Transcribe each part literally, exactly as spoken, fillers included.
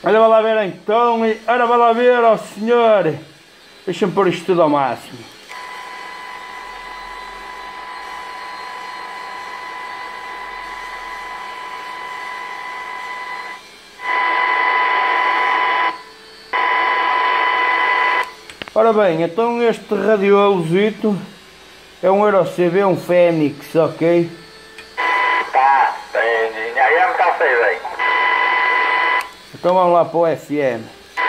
Olha, vai lá ver então, e... Ora, vai lá ver, ó senhor. Deixa-me pôr isto tudo ao máximo. Ora bem, então este radiolozito é um Euro C B, um Fênix, ok? Tá, tem A M está a sair bem. Então vamos lá para o F M.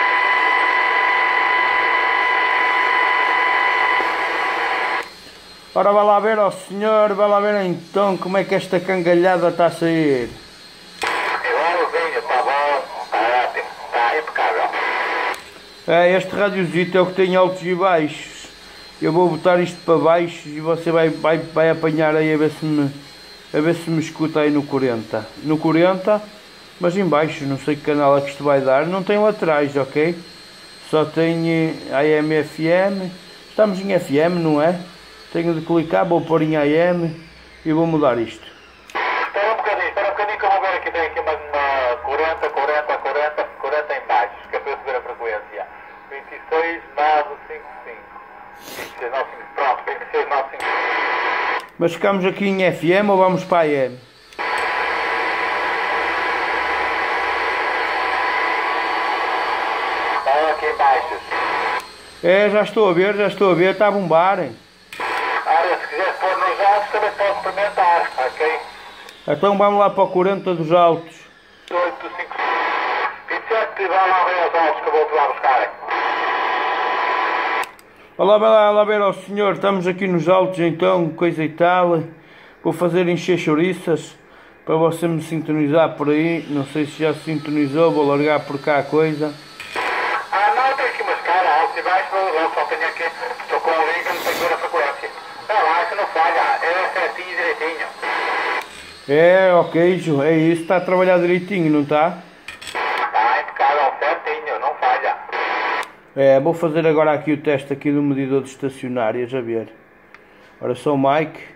Ora, vai lá ver, ó senhor, vai lá ver então como é que esta cangalhada está a sair. Igualzinho, está bom, está ótimo, está impecável. É, este radiozito é o que tem altos e baixos. Eu vou botar isto para baixo e você vai, vai, vai apanhar aí a ver se me, a ver se me escuta aí no quarenta. No quarenta, mas em baixo, não sei que canal é que isto vai dar. Não tem laterais, ok? Só tem A M F M. Estamos em F M, não é? Tenho de clicar, vou pôr em A M e vou mudar isto. Espera um bocadinho, espera um bocadinho que eu vou ver aqui, tem aqui uma, uma quarenta, quarenta, quarenta, quarenta em baixo, que é para eu saber a frequência. vinte e seis, nove, cinquenta e cinco. vinte e seis, nove, cinco, pronto, vinte e seis, nove, cinquenta e cinco. Mas ficamos aqui em F M ou vamos para A M? Estão aqui em baixo. É, já estou a ver, já estou a ver, está a bombar, hein? Olha, se quiser pôr nos altos também pode experimentar, ok? Então vamos lá para o quarenta dos altos. oito, cinco, vinte e sete, e vai lá ver os altos que eu vou lá buscar. Olá, vai lá, lá ver ao senhor, estamos aqui nos altos então, coisa e tal. Vou fazer encher chouriças para você me sintonizar por aí. Não sei se já se sintonizou, vou largar por cá a coisa. Ah, não, tem aqui uma escala, alto e baixo, eu só tenho aqui, estou com o link, não tenho que ver a frequência. É lá, isso não falha, é certinho e direitinho. É, ok, Ju, é isso, está a trabalhar direitinho, não está? Está impecável, certinho, não falha. É, vou fazer agora aqui o teste aqui do medidor de estacionárias, a ver. Ora, sou o Mike.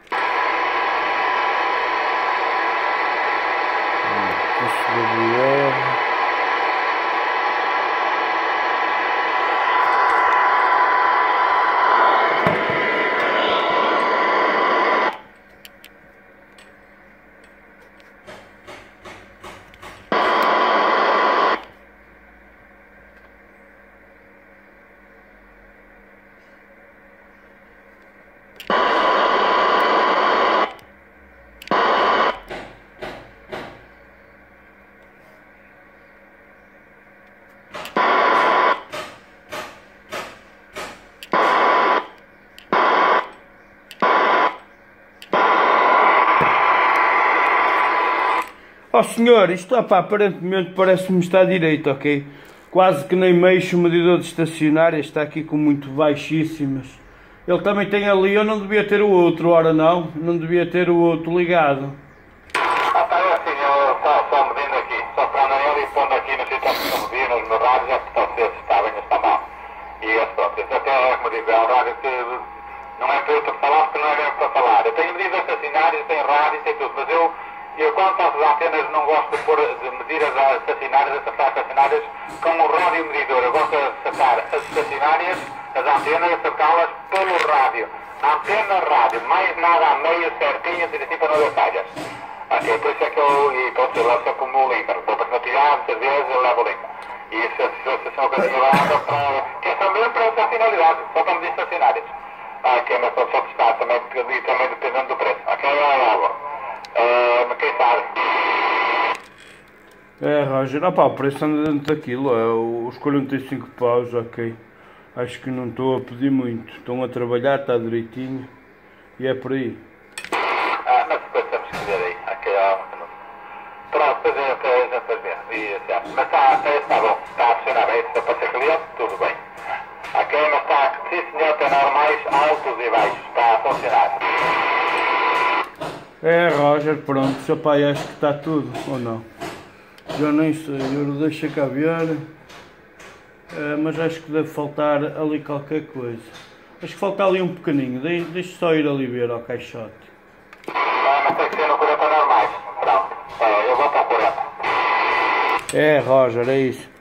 Ó senhor, isto opa, aparentemente parece-me estar direito, ok? Quase que nem mexo o medidor de estacionária, está aqui com muito baixíssimas. Ele também tem ali, eu não devia ter o outro, ora não, não devia ter o outro ligado. Ah, tá, é assim, eu só, só medindo aqui, só para ele e pondo aqui no sítio onde estão medindo, nos meus rádios, é que se está bem ou está mal. E é pronto, isso até é como digo, é um rádio que não é para eu falar, porque não é mesmo para falar. Eu tenho medidas estacionárias, tenho rádio, tenho tudo, mas eu... Eu, quando faço as antenas, não gosto de, pôr, de medir as estacionárias, as acertar estacionárias com o rádio medidor. Eu gosto de acertar as estacionárias, as antenas, acertá-las pelo rádio. Antena, rádio, mais nada a meio, certinho, direitinho para não haver falhas. Okay, por isso é que eu, e pronto, eu levo sempre o meu limper. Vou para tirar, muitas vezes eu levo o limper. E isso é uma coisa para... que é também para essa finalidade, só para medir estacionárias. Ok, mas pode só testar também, e também dependendo do preço. Ok, vai lá, agora. Uh, quem sabe? É, Roger, opá, o preço anda dentro daquilo, é os quarenta e cinco paus, ok. Acho que não estou a pedir muito, estão a trabalhar, está direitinho, e é por aí. Ah, mas depois temos que ver aí, ok, ó. Pronto, depois a gente vai ver, e, certo. Mas está, está bom, está a funcionar bem, se para ser cliente, tudo bem. Ok, mas está, sim senhor, tem normais, altos e baixos, está a funcionar. É, Roger, pronto, seu pai acho que está tudo, ou não? Já nem sei, eu deixo cá ver, é, mas acho que deve faltar ali qualquer coisa. Acho que falta ali um pequenino, De deixa só ir ali ver ao caixote. Ah, mas tem que ser no quarenta normais, pronto, é, eu vou para o quarenta. É, Roger, é isso.